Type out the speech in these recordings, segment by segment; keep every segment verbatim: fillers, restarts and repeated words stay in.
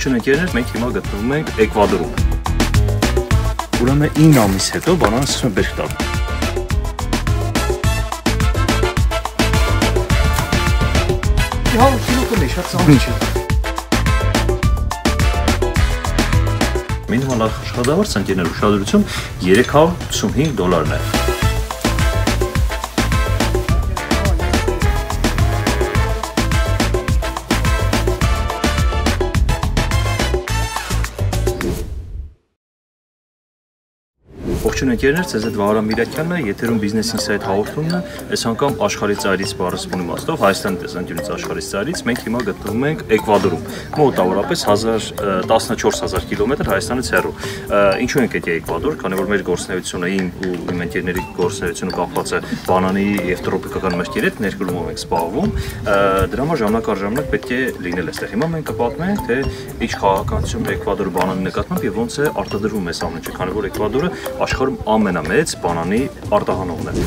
Ողջույն ընկերներ, մենք հիմա գտնվում ենք Էկվադորում։ Ուրեմն ինը ամիս հետո բանանը սկսում է բերք տալ։ հարյուր կիլո կլի, շատ ծանր չէ։ Մինիմալ աշխատավարձ ընկերներ ուշադրություն երեք հարյուր ութսունհինգ դոլարն է։ Ողջույն ընկերներ, ձեզ հետ Վահրամ Միրաքյանն է, եթերում Business Insight հաղորդումն է, այս անգամ աշխարհի ծայրից բառսպուն իմաստով, Հայաստանի տեսանկյունից աշխարհի ծայրից, մենք հիմա գտնվում ենք Էկվադորում, մոտավորապես տասնչորս հազար կիլոմետր Հայաստանից հեռու։ Ինչու ենք եկել Էկվադոր, քանի որ մեր գործունեությունը իմ ու իմ ընկերների գործունեությունը կապված է բանանի եւ տրոպիկական մրգերի հետ, ներկրումով ենք զբաղվում, դրա համար ժամանակ առ ժամանակ պետք է լինել այստեղ։ Հիմա մենք կպատմենք, թե ինչ քաղաքականություն է Էկվադորի բանանի նկատմամբ եւ ոնց է արտադրվում այս ամեն ինչը, քանի որ Էկվադորը աշխարհում ամենամեծ բանանի արտահանողն է։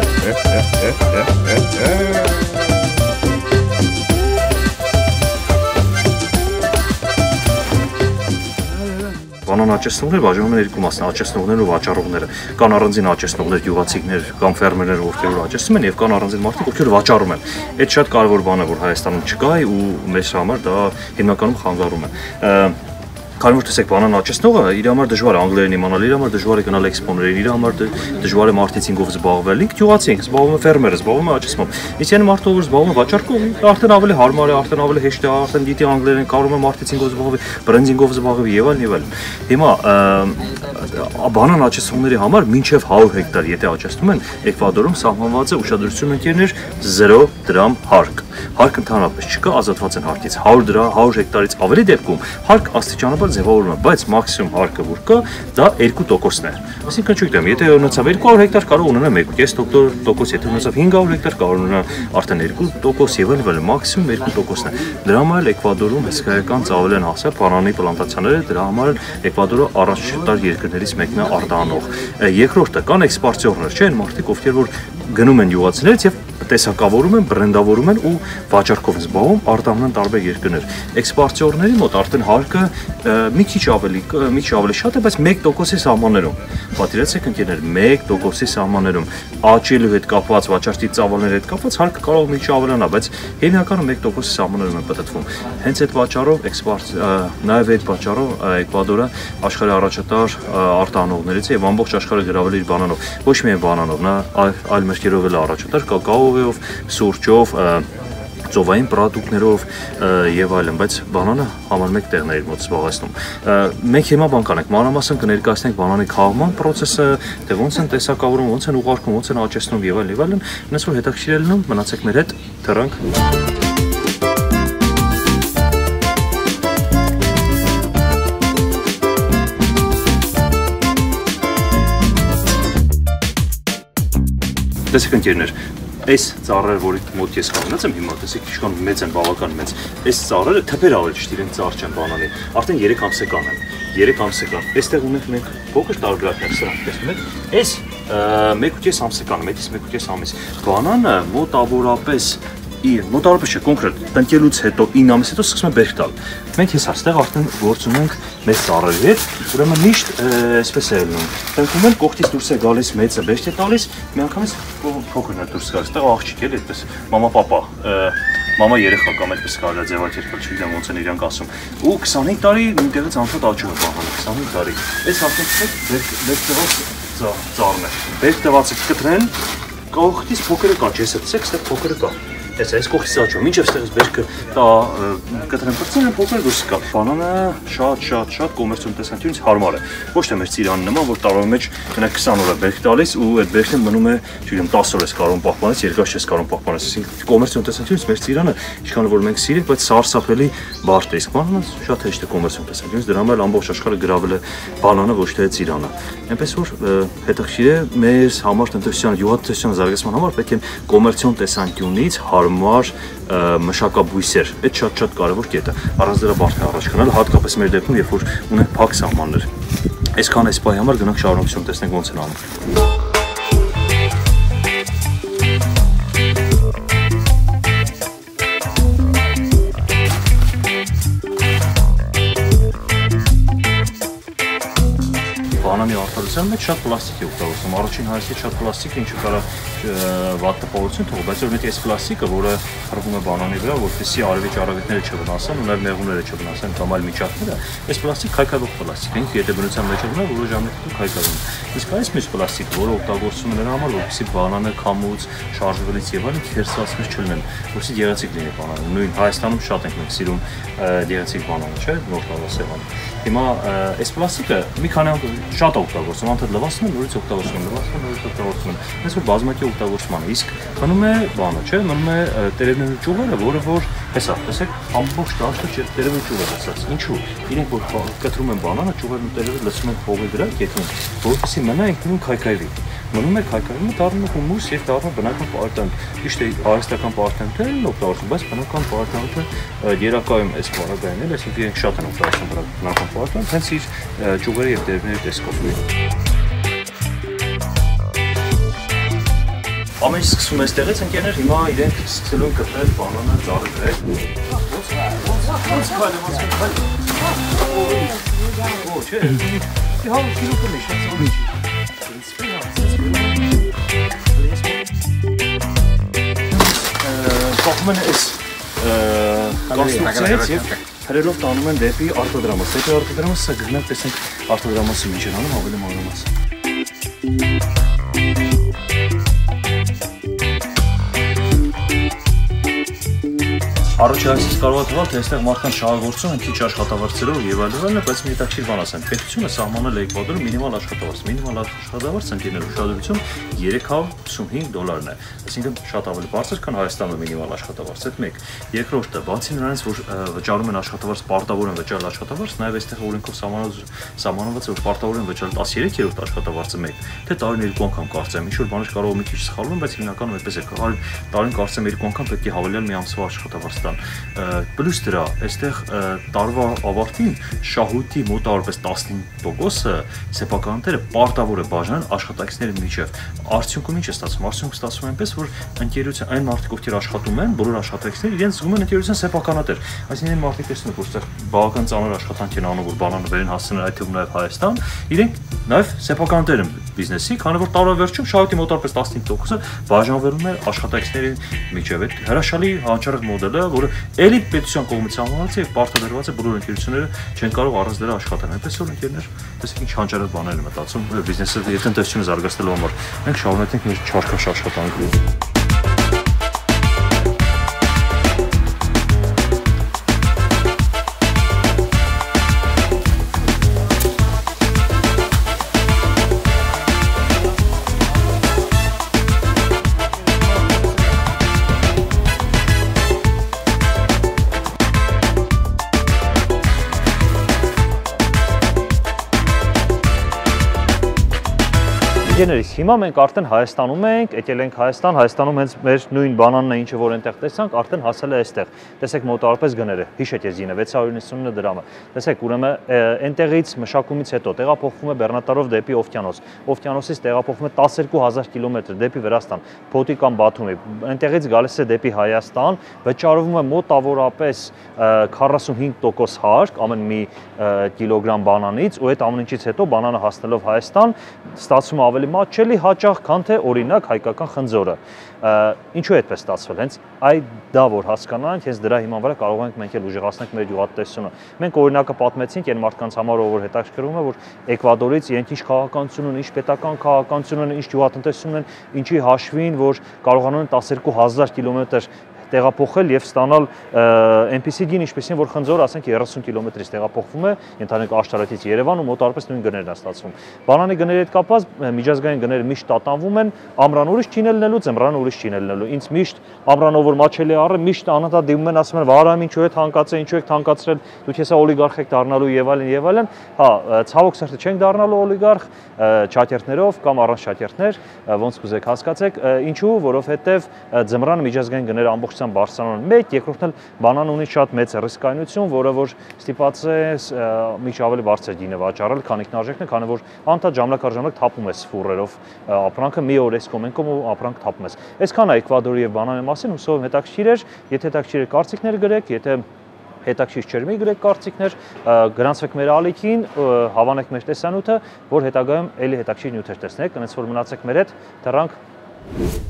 Բանան աճեցնողները բաժանվում են երկու մասն, աճեցնողներն ու վաճառողները։ Կան առանձին աճեցնողներ, գյուղացիներ կամ ֆերմերներ, ովքեր որ աճեցնում են, եւ կան առանձին մարդիկ, ովքեր վաճառում են։ Այդ շատ կարևոր բան է, որ Հայաստանում չկա ու մեզ համար դա հիմնականում խանգարում է։ Քանի որ տեսեք բանան աճեցնողը իր համար դժվար է անգլերեն իմանալ, իր համար դժվար է գնալ էքսպոներին, իր համար դժվար է մարտիցինգով զբաղվել, ինքը գյուղացի է, զբաղվում է ֆերմերը, զբաղվում է աճեցմամբ։ Իսկ այն մարդը, որ զբաղվում է վաճառքով, արդեն ավելի հարմար է, արդեն ավելի հեշտ է, արդեն գիտի անգլերեն, կարող է մարտիցինգով զբաղվել, բրենդինգով զբաղվել եւ այլն եւ այլն։ Հիմա բանան աճեցնողների համար մինչև հարյուր հեկտար եթե աճեցնում են, Էկվադորում սահմանված է ուշադրություն ընկերներ զերո դրամ հարկ։ Հարկ ընդհանրապես չկա, ազատված են հարկից։ հարյուր դրամ, հարյուր հեկտարից ավելի դեպքում հարկ աստիճանաբար ձևավորվում է, բայց մաքսիմում հարկը որ կա, դա երկու տոկոսն է։ Այսինքն չգիտեմ, եթե ունեցավ երկու հարյուր հեկտար կարող ունենա մեկ կես տոկոս, եթե ունեցավ հինգ հարյուր հեկտար կարող ունենա արդեն երկու տոկոս եւ այլն, մաքսիմում երկու տոկոսն է։ Դրա համար էլ Էկվադորում հսկայական ծավալ են հասել բանանի պլանտացիաները, դրա համար էլ Էկվադորը առաջատար երկրներից մեկն է արտահանող։ Երկրորդը կան էքսպորտիորներ, չէ՞, են մարդիկ, ովքեր որ գնում են յուղացիներից եւ տեսակավորում են, բրենդավորում են ու վաճառքով զբաղվում, արտահանում են տարբեր երկրներ։ Էքսպորտիորների մոտ արդեն հարկը մի քիչ ավելի, մի քիչ ավելի շատ է, բայց մեկ տոկոսի սահմաններում։ Պատկերացրեք ընկերներ, մեկ տոկոսի սահմաններում աճելու հետ կապված, վաճառքի ծավալների հետ կապված հարկը կարող մի քիչ ավելանա, բայց հիմնականում մեկ տոկոսի սահմաններում է պատտվում։ Հենց այդ վաճառով էքսպորտ, նաև այդ վաճառով Էկվադորը աշխարհի առաջատար արտահանողներից է եւ ամբողջ աշխարհը գրավել իր բանանով։ Ոչ միայն բանանով, նա այլ մրգերով էլ առաջատար, կակաոյով, սուրճով, ծովային պրոդուկտներով եւ այլն, բայց բանանը համար մեկ տեղն է իր մոտ զբաղեցնում։ Մենք հիմա բան կանենք, մանրամասն կներկայացնենք բանանի քաղման process-ը, թե ոնց են տեսակավորում, ոնց են ուղարկում, ոնց են աճեցնում եւ այլն եւ այլն, այնպես որ հետաքրքիր է լինում, մնացեք մեր հետ, թռանք։ Տեսեք ընկերներ, այս ծառերը, որի մոտ ես կանգնած եմ հիմա, տեսեք ինչքան մեծ են, բավական մեծ։ Այս ծառերը թփեր ավելի ճիշտ իրենք ծառ չեն բանանի, արդեն երեք ամսեկան են, երեք ամսեկան։ Այստեղ ունենք մենք փոքր տարբերակներ սրանք, տեսնում եք։ Այս մեկ ու կես ամսեկան, մետից մեկ ու կես ամիս։ Բանանը մոտավորապես մոտավորապես չէ, կոնկրետ տնկելուց հետո ինը ամիս հետո սկսում է բերք տալ։ Մենք ես այստեղ արդեն գործ ունենք մեծ ծառերի հետ, ուրեմն միշտ այսպես է լինում։ Տնկում են, կողքից դուրս է գալիս մեծը բերք է տալիս, միանգամից փոքրն է դուրս գալիս, այստեղ աղջիկ էլ այդպես մամա-պապա, մամա երեխա կամ այդպես կարելի է ձևակերպել, չգիտեմ ոնց են իրանք ասում։ Ու քսանհինգ տարի մինտեղից անշուտ աճում է բանանը, քսանհինգ տարի։ Այս արդեն բերք տված ծառն է։ Բերք տվածը կտրեն, կողքից փոքրը կա, չէ՞, տեսեք, այստեղ փոքրը կա։ Այս այս կողքից աճում, մինչև ստեղից բերքը տա կտրեն պրծեն են փոքր դուրս կա։ Բանանը շատ շատ շատ կոմերցիոն տեսանկյունից հարմար է։ Ոչ թե մեր ծիրանի նման, որ տարվա մեջ գնա քսան օր է բերք տալիս ու այդ բերքն մնում է, չգիտեմ, տասը օր ես կարող պահպանես, երկար չես կարող պահպանես։ Այսինքն կոմերցիոն տեսանկյունից մեր ծիրանը, ինչքան որ մենք սիրենք, բայց սարսափելի բարդ է։ Իսկ բանանը շատ հեշտ է կոմերցիոն տեսանկյունից, դրա համար ամբողջ աշխարհը գրավել է բանանը, ոչ թե ծիրանը։ Այնպես որ հետաքրքիր է մեր համար տնտեսության, յուղատնտեսության զարգացման համար պետք է կոմերցիոն տեսանկյունից հարմար մշակաբույսեր, այդ շատ-շատ կարևոր կետ է, առանց դրա բարդ է առաջ գնալ, հատկապես մեր դեպքում, երբ որ ունենք փակ սահմաններ։ Այսքան այս պահի համար գնանք շարունակություն տեսնենք ոնց են անում։ բանանի արտադրության մեջ շատ պլաստիկ է օգտագործվում։ Առաջին հայացքից շատ պլաստիկ է, ինչը կարող վատ տպավորություն թողի, բայց օրինակ այս պլաստիկը, որը խրվում է բանանի վրա, որպեսզի արևի ճառագետները չվնասեն, ու նաև մեղուները չվնասեն կամ այլ միջատները, այս պլաստիկ քայքայվող պլաստիկ է, եթե բնության մեջ ունենա, որոշ ժամանակ քայքայվում։ Իսկ այս մյուս պլաստիկը, որը օգտագործվում է նրա համար, որպեսզի բանանը քամուց, շարժվելից եւ այլն քերծվածքներ չլինեն, որպեսզի գեղեցիկ լինի բանանը։ Նույն Հայաստանում շատ ենք մենք սիրում գեղեցիկ բանանը, չէ՞, նոր տարասեղան։ Հիմա այս պլաստիկը մի քանի շատ օգտագործում, անդադ լվացում են, նորից օգտագործում են, լվացում են, նորից օգտագործում են։ Հենց որ բազմակի օգտագործման է, իսկ մնում է բանը, չէ՞, մնում է տերևների ճյուղերը, որը որ հեսա, տեսեք, ամբողջ դաշտը տերևի ճյուղ է լցած։ Ինչու՞։ Իրենք որ կտրում են բանանը, ճյուղերն ու տերևը լցում են փողի վրա, կետրում, որպեսզի մնա ինքնուրույն քայքայվի։ Մնում է քայքայումը, դառնում է հումուս եւ դառնում բնական պարտանք։ Ճիշտ է, արհեստական պարտանքներ են օգտագործում, բայց բնական պարտանքը երակայում էս բառագայինն էլ, այսինքն իրենք շատ են օգտագործում բնական պարտանք, հենց իր ճյուղերի եւ տերևների տեսքով։ Ամեն ինչ սկսում է այստեղից, ընկերներ, հիմա իրենք սկսելու են կտրել բանանը ծառերը։ Ո՞նց քայլում, ո՞նց քայլում։ Ո՞չ է։ Դե հա, քիլո կնիշ, ո՞նց Կողմեն էս կոնստրուկցիայից և հրելով տանում են դեպի արտադրամաս։ Դեպի արտադրամաս սա գնանք տեսենք արտադրամասի ինչ են անում ավելի մանրամաս։ Առաջ այսպես կարող է թվալ, թե այստեղ մարդկանց շահագործում են քիչ աշխատավարձերով եւ այլն, բայց մի հետաքրքիր բան ասեմ։ Պետությունը սահմանել է Էկվադորում մինիմալ աշխատավարձ։ Մինիմալ աշխատավարձը ընկերներ ուշադրություն երեք հարյուր ութսունհինգ դոլարն է։ Այսինքն շատ ավելի բարձր, քան Հայաստանում մինիմալ աշխատավարձը։ Այդ մեկ։ Երկրորդը, բացի նրանից, որ վճարում են աշխատավարձ, պարտավոր են վճարել աշխատավարձ, նաեւ այստեղ օրենքով սահմանված է, որ պարտավոր են վճարել տասներեք աշխատավարձը մեկ, թե տարին երկու անգամ կարծեմ, ինչ որ բաներ կարող է մի քիչ սխալվում, բայց հիմնականում այդպես է։ Տարին կարծեմ երկու անգամ պետք է հավելել մի ամսվա աշխատավարձ տան։ Պլյուս դրա, այստեղ տարվա ավարտին շահույթի մոտավորապես տասնհինգ տոկոսը սեփականատերը պարտավոր է բաժանել աշխատակիցների միջև։ Արդյունքում ինչ է ստացվում։ Արդյունքում ստացվում է այնպես, որ ընկերության այն մարդիկ, ովքեր աշխատում են, բոլոր աշխատակիցները իրենց զգում են ընկերության սեփականատեր։ Այսինքն այն մարդիկ տեսնում որ այստեղ բավական ծանր աշխատանք են անում, որ բանանը վերին հասցնել, այդ թվում նաև Հայաստան, իրենք նաև սեփականատեր են բիզնեսի, քանի որ տարվա վերջում շահույթի մոտավորապես տասնհինգ տոկոսը բաժանվելուն է աշխատակիցների միջև։ Այդ հրաշալի հանճարեղ մոդելը, որը էլի պետության կողմից համոզված է եւ պարտադրված է բոլոր ընկերությունները չեն կարող առանց դրա աշխատել։ Այնպես որ ընկերներ, տեսեք ինչ հանճարեղ բաներ են մտածում բիզնեսը եւ տնտեսությունը զարգացնելու համար։ Մենք շարունակենք մեր չարքաշ աշխատանքը։ Գեներիս, հիմա մենք արդեն Հայաստանում ենք, եկել ենք Հայաստան, Հայաստանում հենց մեր նույն բանանն է, ինչը որ այնտեղ տեսանք, արդեն հասել է այստեղ։ Տեսեք մոտավորապես գները, հիշեք ես ինը վեց հարյուր նվաթ դրամը։ Տեսեք, ուրեմն այնտեղից մշակումից հետո տեղափոխվում է բեռնատարով դեպի Օվկիանոս։ Օվկիանոսից տեղափոխվում է տասներկու հազար կիլոմետր դեպի Վրաստան, Փոթի կամ Բաթումի։ Այնտեղից գալիս է դեպի Հայաստան, վճարվում է մոտավորապես քառասունհինգ տոկոս հարկ ամեն մի կիլոգրամ բանանից, ու այդ ամեն ինչից հետո բանանը հասնելով Հայաստան, ստացվում է ավելի մատչելի հաճախ, քան թե օրինակ հայկական խնձորը։ Ինչու է այդպես ստացվել։ Հենց այդ դա որ հասկանանք, հենց դրա հիման վրա կարող ենք մենք էլ ուժեղացնել մեր գյուղատնտեսությունը։ Մենք օրինակը պատմեցինք այն մարդկանց համար, ով որ հետաքրքրվում է, որ Էկվադորից իրենք ինչ քաղաքականություն ունեն, ինչ պետական քաղաքականություն ունեն, ինչ գյուղատնտեսություն ունեն, ինչի հաշվին, որ կարողանում են տասներկու հազար կիլոմետր տեղափոխել եւ ստանալ այնպիսի գին, ինչպեսին որ խնձորը, ասենք երեսուն կիլոմետրից տեղափոխվում է, ընդհանրենք Աշտարակից Երևան ու մոտավորապես նույն գներն է ստացվում։ Բանանի գների հետ կապված միջազգային գները միշտ տատանվում են, ամռան ուրիշ չի ելնելու, ձմռան ուրիշ չի ելնելու։ Ինձ միշտ ամռանով որ մաչելի առը, միշտ անհատա դիմում են, ասում են, «Վարամ, ինչու է թանկացել, ինչու եք թանկացրել, դուք հեսա օլիգարխ եք դառնալու եւ այլն եւ այլն»։ Հա, ցավոք սրտի չենք դառնալու օլիգարխ, չաթերթներով կամ առանց չաթերթներ, ոնց կուզեք հասկացեք, ինչու, որովհետեւ ձմռան միջազգային գները ամբողջ բարձրանում են մեկ, երկրորդն էլ բանան ունի շատ մեծ ռիսկայնություն, որը որ ստիպված է մի քիչ ավելի բարձր գինը վաճառել, քան ինքնարժեքն է, քանի որ անդադ ժամանակ առ ժամանակ թափում ես ֆուրերով ապրանքը, մի օր էս կոմենկում ու ապրանք թափում ես։ Այսքան է Էկվադորի եւ բանանի մասին, հուսով եմ հետաքրքիր էր, եթե հետաքրքիր է կարծիքներ գրեք, եթե հետաքրքիր չէր մի գրեք կարծիքներ, գրանցվեք մեր ալիքին, հավանեք մեր տեսանյութը, որ հետագայում էլի հետաքրքիր նյութեր տեսնեք, այնպես որ մնացեք մեր հետ, թռանք